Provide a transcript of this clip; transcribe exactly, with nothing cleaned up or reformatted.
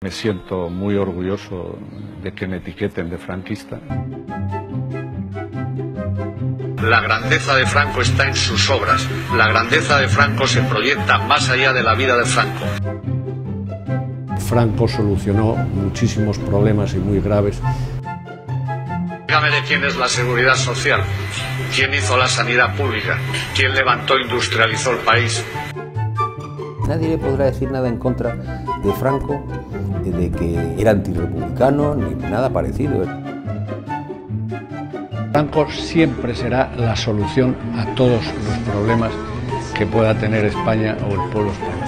Me siento muy orgulloso de que me etiqueten de franquista. La grandeza de Franco está en sus obras. La grandeza de Franco se proyecta más allá de la vida de Franco. Franco solucionó muchísimos problemas y muy graves. Dígame de quién es la seguridad social, quién hizo la sanidad pública, quién levantó e industrializó el país. Nadie le podrá decir nada en contra de Franco, de que era antirrepublicano, ni nada parecido. Franco siempre será la solución a todos los problemas que pueda tener España o el pueblo español.